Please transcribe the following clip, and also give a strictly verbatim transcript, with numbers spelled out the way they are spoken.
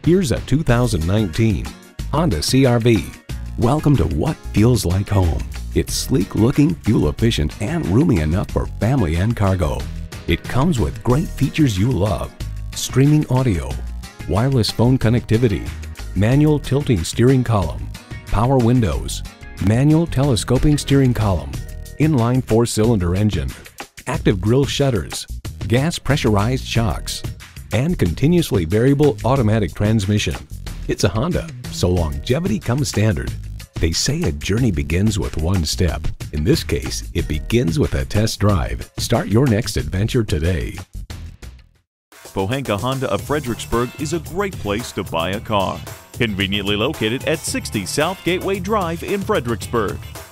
Here's a two thousand nineteen Honda C R V. Welcome to what feels like home. It's sleek looking, fuel efficient, and roomy enough for family and cargo. It comes with great features you love: streaming audio, wireless phone connectivity, manual tilting steering column, power windows, manual telescoping steering column, inline four-cylinder engine, active grille shutters, gas pressurized shocks, and continuously variable automatic transmission. It's a Honda, so longevity comes standard. They say a journey begins with one step. In this case, it begins with a test drive. Start your next adventure today. Pohanka Honda of Fredericksburg is a great place to buy a car. Conveniently located at sixty South Gateway Drive in Fredericksburg.